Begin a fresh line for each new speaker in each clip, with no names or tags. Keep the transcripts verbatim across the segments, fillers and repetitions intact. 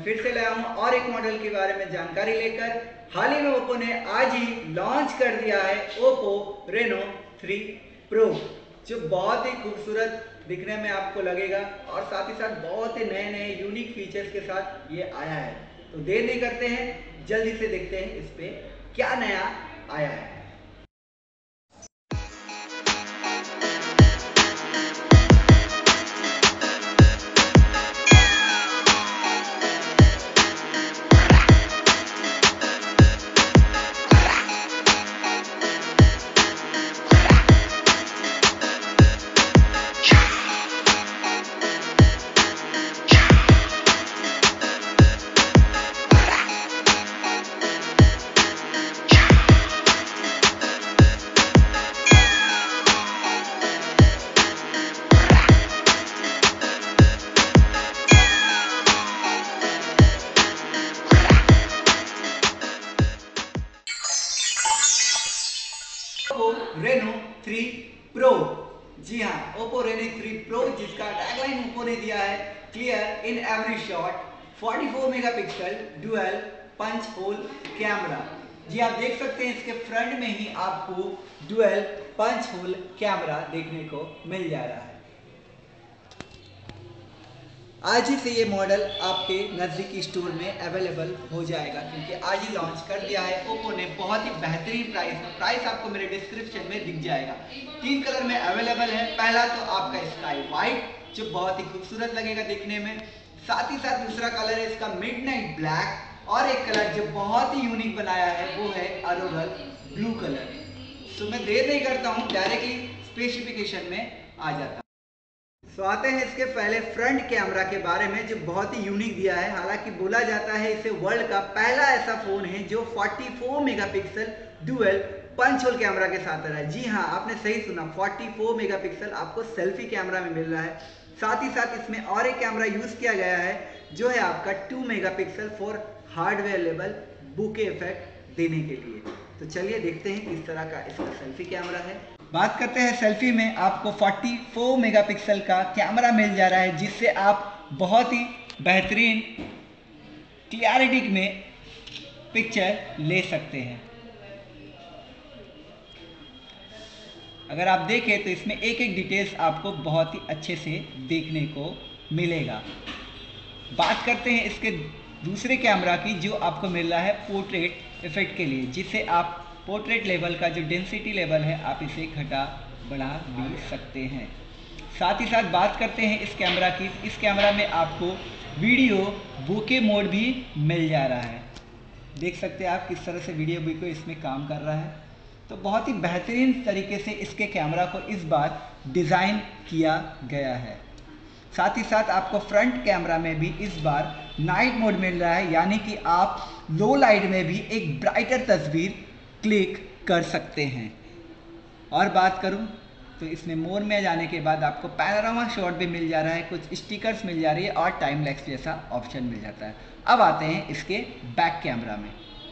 फिर से लाया हूँ और एक मॉडल के बारे में जानकारी लेकर। हाल ही में ओप्पो ने आज ही लॉन्च कर दिया है ओप्पो रेनो थ्री प्रो, जो बहुत ही खूबसूरत दिखने में आपको लगेगा और साथ ही साथ बहुत ही नए नए यूनिक फीचर्स के साथ ये आया है। तो देर नहीं करते हैं, जल्दी से देखते हैं इस पे क्या नया आया है। ओप्पो रेनो थ्री प्रो, जी हाँ ओप्पो रेनो थ्री प्रो, जिसका टैगलाइन ओप्पो ने दिया है क्लियर इन एवरी शॉट, चौवालीस megapixel dual punch hole camera. जी आप देख सकते हैं इसके फ्रंट में ही आपको डुअल पंच होल कैमरा देखने को मिल जा रहा है। आज ही से ये मॉडल आपके नज़दीकी स्टोर में अवेलेबल हो जाएगा, क्योंकि आज ही लॉन्च कर दिया है ओप्पो ने बहुत ही बेहतरीन प्राइस में। प्राइस आपको मेरे डिस्क्रिप्शन में दिख जाएगा। तीन कलर में अवेलेबल है। पहला तो आपका स्काई वाइट, जो बहुत ही खूबसूरत लगेगा दिखने में। साथ ही साथ दूसरा कलर है इसका मिडनाइट ब्लैक, और एक कलर जो बहुत ही यूनिक बनाया है वो है ऑरोरल ब्लू कलर। तो मैं देर नहीं करता हूँ, डायरेक्टली स्पेसिफिकेशन में आ जाता हूँ। तो आते हैं इसके पहले फ्रंट कैमरा के बारे में, जो बहुत ही यूनिक दिया है। हालांकि बोला जाता है इसे वर्ल्ड का पहला ऐसा फोन है जो चौवालीस megapixel dual punch hole camera के साथ आ रहा है। जी हाँ आपने सही सुना, चौवालीस मेगापिक्सल आपको सेल्फी कैमरा में मिल रहा है। साथ ही साथ इसमें और एक कैमरा यूज किया गया है जो है आपका two megapixel for hardware level bokeh effect देने के लिए। तो चलिए देखते हैं किस तरह का इसका सेल्फी कैमरा है। बात करते हैं सेल्फी में, आपको चौवालीस मेगापिक्सल का कैमरा मिल जा रहा है, जिससे आप बहुत ही बेहतरीन क्लियरिटी में पिक्चर ले सकते हैं। अगर आप देखें तो इसमें एक एक डिटेल्स आपको बहुत ही अच्छे से देखने को मिलेगा। बात करते हैं इसके दूसरे कैमरा की, जो आपको मिल रहा है पोर्ट्रेट इफेक्ट के लिए, जिससे आप पोर्ट्रेट लेवल का जो डेंसिटी लेवल है आप इसे घटा बढ़ा भी सकते हैं। साथ ही साथ बात करते हैं इस कैमरा की। इस कैमरा में आपको वीडियो बोके मोड भी मिल जा रहा है। देख सकते हैं आप किस तरह से वीडियो बोके इसमें काम कर रहा है। तो बहुत ही बेहतरीन तरीके से इसके कैमरा को इस बार डिज़ाइन किया गया है। साथ ही साथ आपको फ्रंट कैमरा में भी इस बार नाइट मोड मिल रहा है, यानी कि आप लो लाइट में भी एक ब्राइटर तस्वीर क्लिक कर सकते हैं। और बात करूं तो इसमें मोर में जाने के बाद आपको पैनोरामा शॉट भी मिल जा रहा है, कुछ स्टिकर्स मिल जा रही है और टाइम लैप्स जैसा ऑप्शन मिल जाता है। अब आते हैं इसके बैक कैमरा में।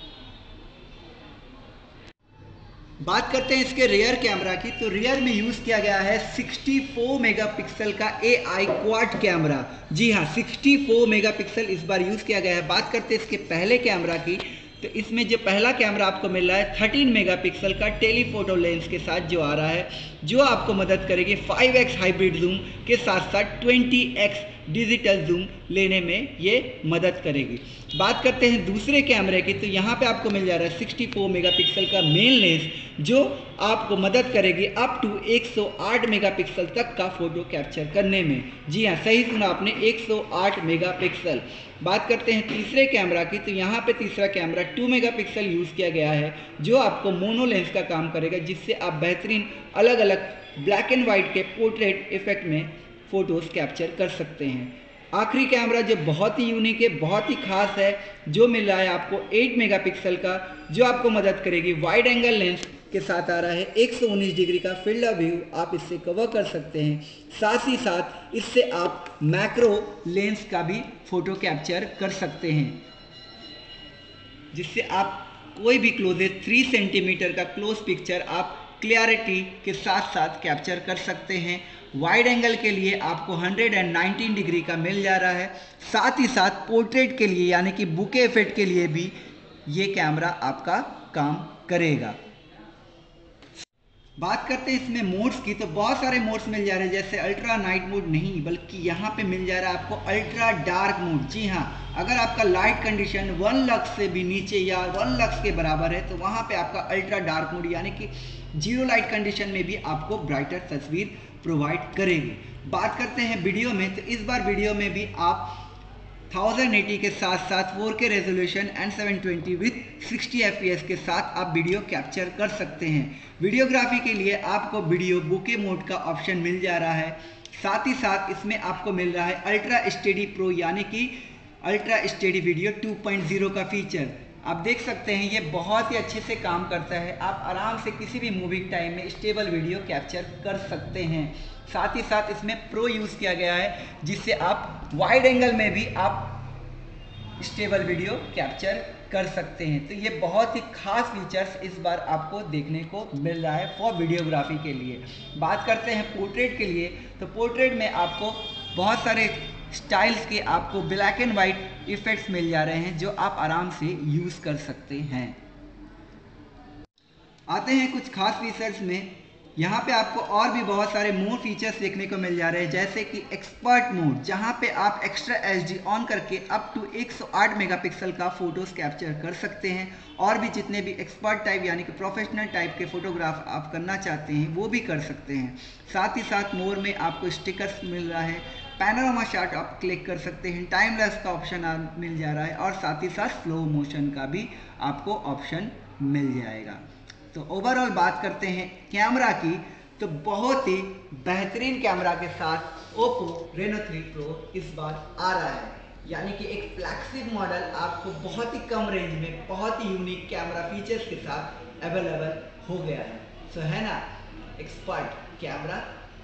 बात करते हैं इसके रियर कैमरा की। तो रियर में यूज़ किया गया है चौंसठ मेगापिक्सल का ए आई क्वाड कैमरा। जी हाँ चौंसठ मेगापिक्सल इस बार यूज़ किया गया है। बात करते हैं इसके पहले कैमरा की। तो इसमें जो पहला कैमरा आपको मिल रहा है तेरह मेगापिक्सल का टेलीफोटो लेंस के साथ जो आ रहा है, जो आपको मदद करेगी फाइव एक्स हाइब्रिड जूम के साथ साथ बीस एक्स डिजिटल जूम लेने में ये मदद करेगी। बात करते हैं दूसरे कैमरे की। तो यहाँ पे आपको मिल जा रहा है चौंसठ मेगापिक्सल का मेन लेंस, जो आपको मदद करेगी अप टू एक सौ आठ मेगापिक्सल तक का फोटो कैप्चर करने में। जी हाँ सही सुना आपने, एक सौ आठ मेगापिक्सल। बात करते हैं तीसरे कैमरा की। तो यहाँ पे तीसरा कैमरा दो मेगापिक्सल यूज़ किया गया है, जो आपको मोनो लेंस का काम करेगा, जिससे आप बेहतरीन अलग अलग ब्लैक एंड वाइट के पोर्ट्रेट इफेक्ट में फ़ोटोज़ कैप्चर कर सकते हैं। आखिरी कैमरा जो बहुत ही यूनिक है, बहुत ही खास है, जो मिल रहा है आपको आठ मेगापिक्सल का, जो आपको मदद करेगी वाइड एंगल लेंस के साथ आ रहा है। एक सौ उन्नीस डिग्री का फील्ड ऑफ व्यू आप इससे कवर कर सकते हैं। साथ ही साथ इससे आप मैक्रो लेंस का भी फ़ोटो कैप्चर कर सकते हैं, जिससे आप कोई भी क्लोजेज थ्री सेंटीमीटर का क्लोज पिक्चर आप क्लियरिटी के साथ साथ कैप्चर कर सकते हैं। वाइड एंगल के लिए आपको एक सौ उन्नीस डिग्री का मिल जा रहा है। साथ ही साथ पोर्ट्रेट के लिए यानी कि बुके इफेक्ट के लिए भी ये कैमरा आपका काम करेगा। बात करते हैं इसमें मोड्स की, तो बहुत सारे मोड्स मिल जा रहे हैं, जैसे अल्ट्रा नाइट मोड नहीं बल्कि यहाँ पे मिल जा रहा है आपको अल्ट्रा डार्क मोड। जी हाँ, अगर आपका लाइट कंडीशन वन लक्स से भी नीचे या वन लक्स के बराबर है तो वहाँ पे आपका अल्ट्रा डार्क मोड यानी कि जीरो लाइट कंडीशन में भी आपको ब्राइटर तस्वीर प्रोवाइड करेगी। बात करते हैं वीडियो में, तो इस बार वीडियो में भी आप टेन एटी के साथ साथ four K resolution and seven twenty with sixty F P S के साथ आप वीडियो कैप्चर कर सकते हैं। वीडियोग्राफी के लिए आपको वीडियो बुके मोड का ऑप्शन मिल जा रहा है। साथ ही साथ इसमें आपको मिल रहा है अल्ट्रा स्टेडी प्रो यानी कि ultra steady video two point zero का फीचर। आप देख सकते हैं ये बहुत ही अच्छे से काम करता है। आप आराम से किसी भी मूवी टाइम में स्टेबल वीडियो कैप्चर कर सकते हैं। साथ ही साथ इसमें प्रो यूज़ किया गया है जिससे आप वाइड एंगल में भी आप स्टेबल वीडियो कैप्चर कर सकते हैं। तो ये बहुत ही खास फीचर्स इस बार आपको देखने को मिल रहा है फॉर वीडियोग्राफी के लिए। बात करते हैं पोर्ट्रेट के लिए, तो पोर्ट्रेट में आपको बहुत सारे स्टाइल्स के आपको ब्लैक एंड वाइट इफेक्ट्स मिल जा रहे हैं जो आप आराम से यूज़ कर सकते हैं। आते हैं कुछ खास फीचर्स में, यहाँ पे आपको और भी बहुत सारे मोर फीचर्स देखने को मिल जा रहे हैं, जैसे कि एक्सपर्ट मोड, जहाँ पे आप एक्स्ट्रा एच डी ऑन करके अप टू एक सौ आठ मेगापिक्सल का फोटोज कैप्चर कर सकते हैं। और भी जितने भी एक्सपर्ट टाइप यानी कि प्रोफेशनल टाइप के फोटोग्राफ आप करना चाहते हैं वो भी कर सकते हैं। साथ ही साथ मोर में आपको स्टिकर्स मिल रहा है, पैनोरामा शॉट आप क्लिक कर सकते हैं, टाइम लैप्स का ऑप्शन मिल जा रहा है और साथ ही साथ स्लो मोशन का भी आपको ऑप्शन मिल जाएगा। तो ओवरऑल बात करते हैं कैमरा की, तो बहुत ही बेहतरीन कैमरा के साथ ओप्पो रेनो थ्री प्रो इस बार आ रहा है, यानी कि एक फ्लैगशिप मॉडल आपको बहुत ही कम रेंज में बहुत ही यूनिक कैमरा फीचर्स के साथ अवेलेबल हो गया है। सो है ना एक्सपर्ट कैमरा।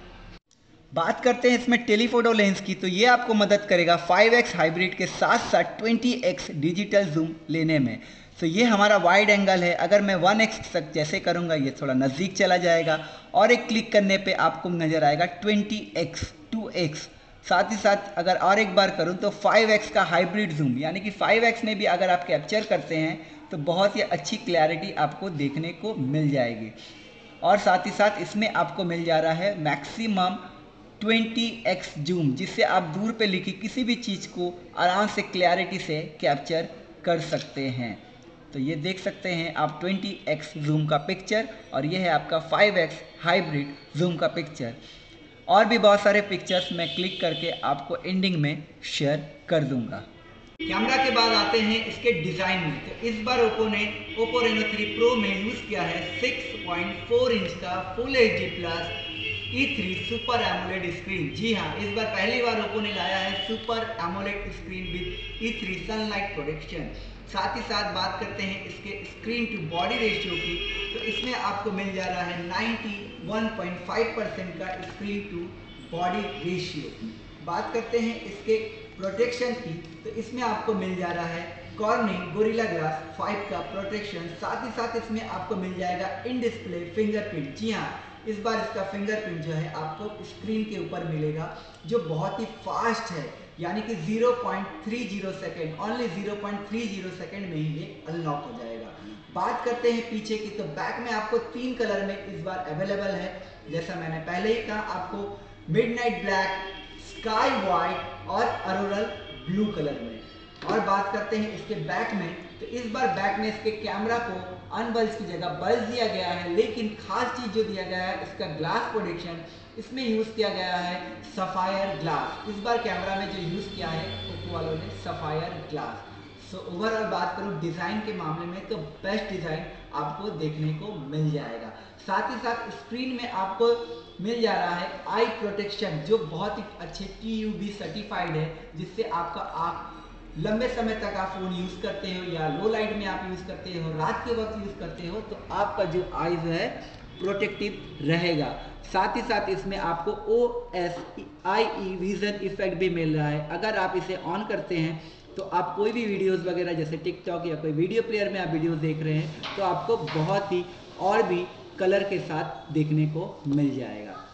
बात करते हैं इसमें टेलीफोटो लेंस की, तो ये आपको मदद करेगा फाइव एक्स हाइब्रिड के साथ साथ ट्वेंटी एक्स डिजिटल जूम लेने में। तो ये हमारा वाइड एंगल है, अगर मैं वन एक्स तक जैसे करूँगा ये थोड़ा नज़दीक चला जाएगा और एक क्लिक करने पे आपको नज़र आएगा ट्वेंटी एक्स टू एक्स। साथ ही साथ अगर और एक बार करूँ तो फाइव एक्स का हाइब्रिड जूम, यानी कि फाइव एक्स में भी अगर आप कैप्चर करते हैं तो बहुत ही अच्छी क्लैरिटी आपको देखने को मिल जाएगी। और साथ ही साथ इसमें आपको मिल जा रहा है मैक्सिमम ट्वेंटी एक्स जूम, जिससे आप दूर पे लिखी किसी भी चीज़ को आराम से क्लैरिटी से कैप्चर कर सकते हैं। तो ये देख सकते हैं आप ट्वेंटी एक्स जूम का पिक्चर और ये है आपका फाइव एक्स हाइब्रिड जूम का पिक्चर। और भी बहुत सारे पिक्चर्स मैं क्लिक करके आपको एंडिंग में शेयर कर दूंगा। कैमरा के बाद आते हैं इसके डिज़ाइन में, तो इस बार ओप्पो ने ओप्पो रेनो थ्री प्रो में यूज़ किया है सिक्स पॉइंट फोर इंच का full H D plus E three super AMOLED screen. जी हाँ, इस बार पहली बार ओप्पो ने लाया है super AMOLED screen with E three sunlight protection. साथ ही साथ बात करते हैं इसके स्क्रीन टू बॉडी रेशियो की, तो इसमें आपको मिल जा रहा है ninety one point five percent का स्क्रीन टू बॉडी रेशियो। बात करते हैं इसके प्रोटेक्शन की, तो इसमें आपको मिल जा रहा है कॉर्निंग गोरिल्ला ग्लास फाइव का प्रोटेक्शन। साथ ही साथ इसमें आपको मिल जाएगा इन डिस्प्ले फिंगरप्रिंट। जी हाँ, इस बार इसका फिंगरप्रिंट जो है आपको स्क्रीन के ऊपर मिलेगा जो बहुत ही फास्ट है, यानी कि zero point three zero second, only zero point three zero second में ही ये अनलॉक हो जाएगा। बात करते हैं पीछे की, तो बैक में आपको तीन कलर में इस बार अवेलेबल है, जैसा मैंने पहले ही कहा आपको मिडनाइट ब्लैक, स्काई वाइट और अरोरल ब्लू कलर में। और बात करते हैं इसके बैक में, तो इस बार बैक में इसके कैमरा को अनबल्ज की जगह बल्ज दिया गया है, लेकिन खास चीज़ जो दिया गया है इसका ग्लास प्रोटेक्शन, इसमें यूज़ किया गया है सफ़ायर ग्लास। इस बार कैमरा में जो यूज़ किया है ओप्पो वालों ने सफ़ायर ग्लास। सो ओवरऑल बात करूँ डिज़ाइन के मामले में तो बेस्ट डिज़ाइन आपको देखने को मिल जाएगा। साथ ही साथ स्क्रीन में आपको मिल जा रहा है आई प्रोटेक्शन जो बहुत ही अच्छे टी यू बी सर्टिफाइड है, जिससे आपका आँख लंबे समय तक आप फ़ोन यूज़ करते हो या लो लाइट में आप यूज़ करते हो, रात के वक्त यूज़ करते हो, तो आपका जो आईज है प्रोटेक्टिव रहेगा। साथ ही साथ इसमें आपको O S I E vision effect भी मिल रहा है। अगर आप इसे ऑन करते हैं तो आप कोई भी वीडियोस वगैरह जैसे टिकटॉक या कोई वीडियो प्लेयर में आप वीडियोस देख रहे हैं तो आपको बहुत ही और भी कलर के साथ देखने को मिल जाएगा।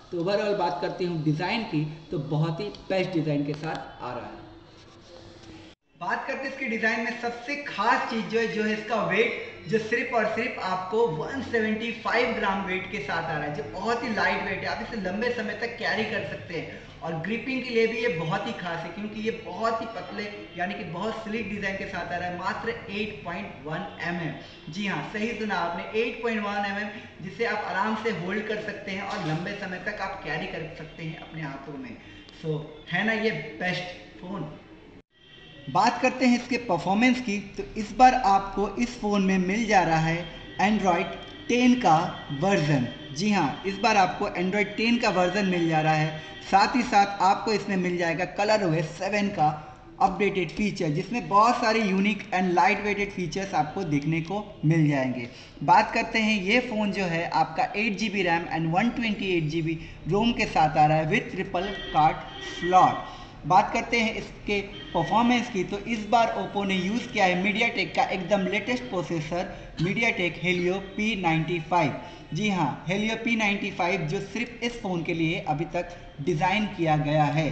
तो ओवरऑल बात करती हूँ डिज़ाइन की, तो बहुत ही बेस्ट डिज़ाइन के साथ आ रहा है। बात करते हैं इसके डिज़ाइन में सबसे खास चीज़ जो है जो है इसका वेट, जो सिर्फ और सिर्फ आपको एक सौ पचहत्तर ग्राम वेट के साथ आ रहा है, जो बहुत ही लाइट वेट है। आप इसे लंबे समय तक कैरी कर सकते हैं और ग्रिपिंग के लिए भी ये बहुत ही खास है, क्योंकि ये बहुत ही पतले यानी कि बहुत स्लिक डिज़ाइन के साथ आ रहा है, मात्र आठ पॉइंट एक एम एम। जी हाँ, सही सुना आपने, आठ पॉइंट एक एम एम, जिसे आप आराम से होल्ड कर सकते हैं और लंबे समय तक आप कैरी कर सकते हैं अपने हाथों में। सो so, है ना ये बेस्ट फ़ोन। बात करते हैं इसके परफॉर्मेंस की, तो इस बार आपको इस फ़ोन में मिल जा रहा है एंड्रॉयड टेन का वर्ज़न। जी हाँ, इस बार आपको एंड्रॉयड टेन का वर्ज़न मिल जा रहा है। साथ ही साथ आपको इसमें मिल जाएगा कलर ओएस सेवन का अपडेटेड फीचर, जिसमें बहुत सारे unique and light weighted features आपको देखने को मिल जाएंगे। बात करते हैं ये फ़ोन जो है आपका eight G B RAM and one twenty eight G B ROM के साथ आ रहा है विथ ट्रिपल कार्ड स्लॉट। बात करते हैं इसके परफॉर्मेंस की, तो इस बार ओप्पो ने यूज़ किया है मीडियाटेक का एकदम latest processor MediaTek Helio P ninety five. जी हाँ, हेलियो पी नाइन्टी फाइव जो सिर्फ इस फ़ोन के लिए अभी तक डिज़ाइन किया गया है।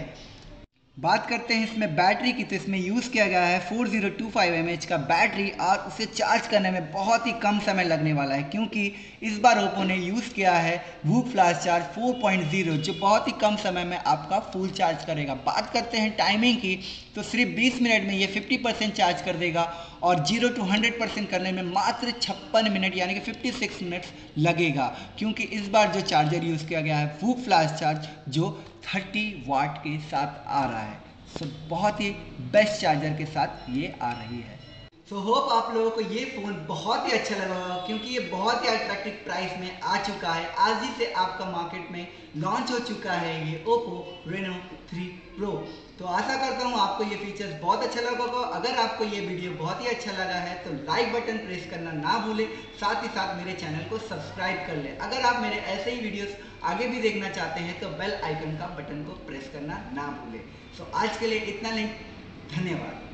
बात करते हैं इसमें बैटरी की, तो इसमें यूज़ किया गया है four zero two five M H का बैटरी और उसे चार्ज करने में बहुत ही कम समय लगने वाला है, क्योंकि इस बार ओप्पो ने यूज़ किया है VOOC flash charge four point zero, जो बहुत ही कम समय में आपका फुल चार्ज करेगा। बात करते हैं टाइमिंग की, तो सिर्फ बीस मिनट में ये फिफ्टी परसेंट चार्ज कर देगा और जीरो टू हंड्रेड परसेंट करने में मात्र छप्पन मिनट यानी कि फिफ्टी सिक्स मिनट्स लगेगा, क्योंकि इस बार जो चार्जर यूज़ किया गया है वूक फ्लाश चार्ज जो थर्टी वाट के साथ आ रहा है। सो so, बहुत ही बेस्ट चार्जर के साथ ये आ रही है। सो so, होप आप लोगों को ये फ़ोन बहुत ही अच्छा लगा होगा, क्योंकि ये बहुत ही अट्रैक्टिव प्राइस में आ चुका है। आज ही से आपका मार्केट में लॉन्च हो चुका है ये ओप्पो रेनो थ्री प्रो। तो आशा करता हूँ आपको ये फीचर्स बहुत अच्छा लगा होगा। अगर आपको ये वीडियो बहुत ही अच्छा लगा है तो लाइक बटन प्रेस करना ना भूलें, साथ ही साथ मेरे चैनल को सब्सक्राइब कर लें। अगर आप मेरे ऐसे ही वीडियोस आगे भी देखना चाहते हैं तो बेल आइकन का बटन को प्रेस करना ना भूलें। सो आज के लिए इतना नहीं, धन्यवाद।